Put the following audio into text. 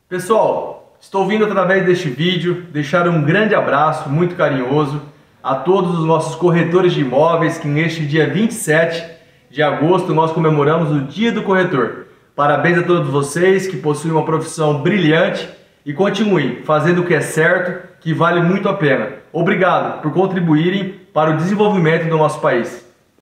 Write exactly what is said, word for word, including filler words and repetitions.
Pessoal, estou vindo através deste vídeo deixar um grande abraço muito carinhoso a todos os nossos corretores de imóveis que neste dia vinte e sete de agosto nós comemoramos o Dia do Corretor. Parabéns a todos vocês que possuem uma profissão brilhante e continuem fazendo o que é certo, que vale muito a pena. Obrigado por contribuírem para o desenvolvimento do nosso país.